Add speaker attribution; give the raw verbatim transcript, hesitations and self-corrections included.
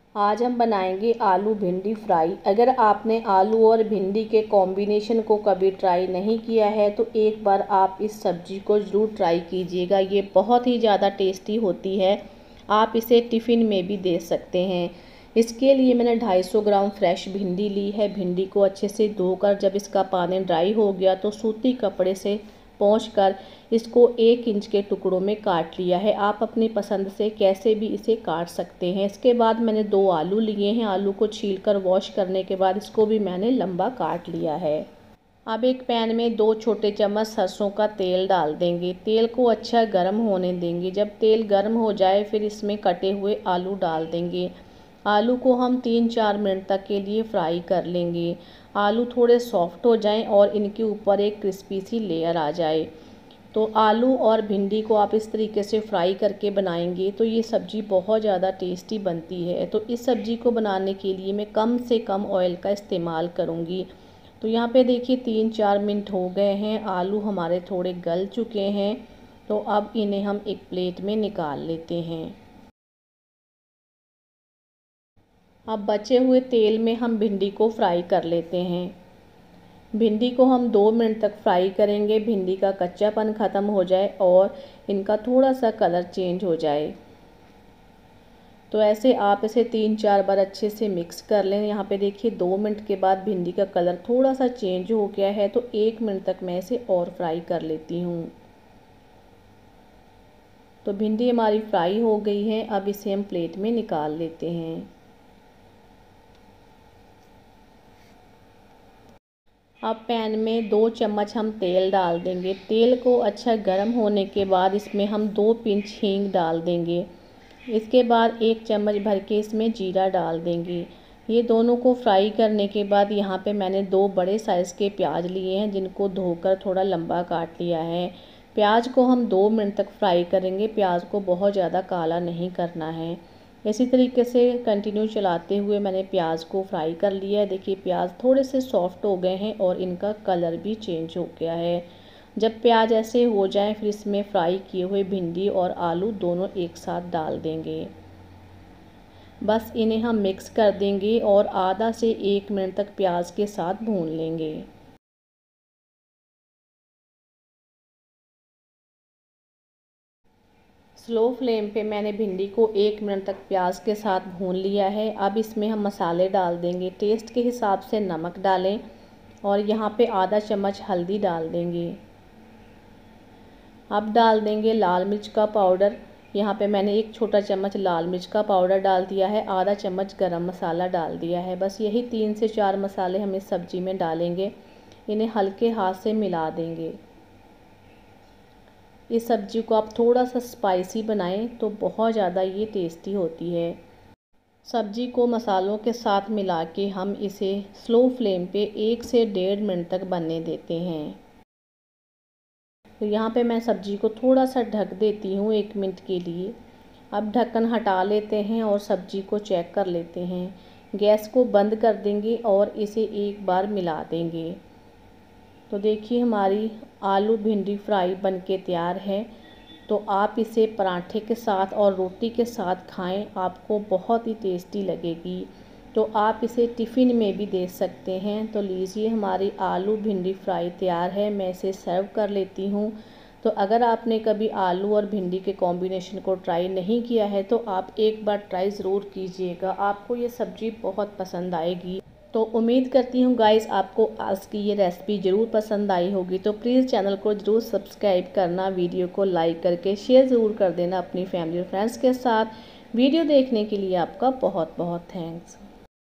Speaker 1: आज हम बनाएंगे आलू भिंडी फ्राई। अगर आपने आलू और भिंडी के कॉम्बिनेशन को कभी ट्राई नहीं किया है तो एक बार आप इस सब्ज़ी को ज़रूर ट्राई कीजिएगा। ये बहुत ही ज़्यादा टेस्टी होती है। आप इसे टिफ़िन में भी दे सकते हैं। इसके लिए मैंने दो सौ पचास ग्राम फ्रेश भिंडी ली है। भिंडी को अच्छे से धोकर जब इसका पानी ड्राई हो गया तो सूती कपड़े से पोंछकर इसको एक इंच के टुकड़ों में काट लिया है। आप अपनी पसंद से कैसे भी इसे काट सकते हैं। इसके बाद मैंने दो आलू लिए हैं। आलू को छीलकर वॉश करने के बाद इसको भी मैंने लंबा काट लिया है। अब एक पैन में दो छोटे चम्मच सरसों का तेल डाल देंगे। तेल को अच्छा गर्म होने देंगे। जब तेल गर्म हो जाए फिर इसमें कटे हुए आलू डाल देंगे। आलू को हम तीन चार मिनट तक के लिए फ्राई कर लेंगे। आलू थोड़े सॉफ्ट हो जाएं और इनके ऊपर एक क्रिस्पी सी लेयर आ जाए तो आलू और भिंडी को आप इस तरीके से फ्राई करके बनाएंगे तो ये सब्ज़ी बहुत ज़्यादा टेस्टी बनती है। तो इस सब्ज़ी को बनाने के लिए मैं कम से कम ऑयल का इस्तेमाल करूँगी। तो यहाँ पे देखिए तीन चार मिनट हो गए हैं। आलू हमारे थोड़े गल चुके हैं। तो अब इन्हें हम एक प्लेट में निकाल लेते हैं। अब बचे हुए तेल में हम भिंडी को फ्राई कर लेते हैं। भिंडी को हम दो मिनट तक फ्राई करेंगे। भिंडी का कच्चापन ख़त्म हो जाए और इनका थोड़ा सा कलर चेंज हो जाए। तो ऐसे आप इसे तीन चार बार अच्छे से मिक्स कर लें। यहाँ पे देखिए दो मिनट के बाद भिंडी का कलर थोड़ा सा चेंज हो गया है तो एक मिनट तक मैं इसे और फ्राई कर लेती हूँ। तो भिंडी हमारी फ्राई हो गई है। अब इसे हम प्लेट में निकाल लेते हैं। अब पैन में दो चम्मच हम तेल डाल देंगे। तेल को अच्छा गर्म होने के बाद इसमें हम दो पिंच हींग डाल देंगे। इसके बाद एक चम्मच भर के इसमें जीरा डाल देंगे। ये दोनों को फ्राई करने के बाद यहाँ पे मैंने दो बड़े साइज़ के प्याज लिए हैं जिनको धोकर थोड़ा लंबा काट लिया है। प्याज को हम दो मिनट तक फ्राई करेंगे। प्याज को बहुत ज़्यादा काला नहीं करना है। इसी तरीके से कंटिन्यू चलाते हुए मैंने प्याज को फ्राई कर लिया है। देखिए प्याज थोड़े से सॉफ्ट हो गए हैं और इनका कलर भी चेंज हो गया है। जब प्याज ऐसे हो जाएं फिर इसमें फ्राई किए हुए भिंडी और आलू दोनों एक साथ डाल देंगे। बस इन्हें हम मिक्स कर देंगे और आधा से एक मिनट तक प्याज के साथ भून लेंगे। स्लो फ्लेम पे मैंने भिंडी को एक मिनट तक प्याज के साथ भून लिया है। अब इसमें हम मसाले डाल देंगे। टेस्ट के हिसाब से नमक डालें और यहाँ पे आधा चम्मच हल्दी डाल देंगे। अब डाल देंगे लाल मिर्च का पाउडर। यहाँ पे मैंने एक छोटा चम्मच लाल मिर्च का पाउडर डाल दिया है। आधा चम्मच गरम मसाला डाल दिया है। बस यही तीन से चार मसाले हम इस सब्ज़ी में डालेंगे। इन्हें हल्के हाथ से मिला देंगे। इस सब्ज़ी को आप थोड़ा सा स्पाइसी बनाएं तो बहुत ज़्यादा ये टेस्टी होती है। सब्ज़ी को मसालों के साथ मिला के हम इसे स्लो फ्लेम पे एक से डेढ़ मिनट तक बनने देते हैं। तो यहाँ पे मैं सब्ज़ी को थोड़ा सा ढक देती हूँ एक मिनट के लिए। अब ढक्कन हटा लेते हैं और सब्ज़ी को चेक कर लेते हैं। गैस को बंद कर देंगे और इसे एक बार मिला देंगे। तो देखिए हमारी आलू भिंडी फ्राई बनके तैयार है। तो आप इसे पराठे के साथ और रोटी के साथ खाएं, आपको बहुत ही टेस्टी लगेगी। तो आप इसे टिफ़िन में भी दे सकते हैं। तो लीजिए हमारी आलू भिंडी फ्राई तैयार है। मैं इसे सर्व कर लेती हूँ। तो अगर आपने कभी आलू और भिंडी के कॉम्बिनेशन को ट्राई नहीं किया है तो आप एक बार ट्राई ज़रूर कीजिएगा। आपको ये सब्ज़ी बहुत पसंद आएगी। तो उम्मीद करती हूँ गाइस आपको आज की ये रेसिपी ज़रूर पसंद आई होगी। तो प्लीज़ चैनल को ज़रूर सब्सक्राइब करना, वीडियो को लाइक करके शेयर ज़रूर कर देना अपनी फैमिली और फ्रेंड्स के साथ। वीडियो देखने के लिए आपका बहुत बहुत थैंक्स।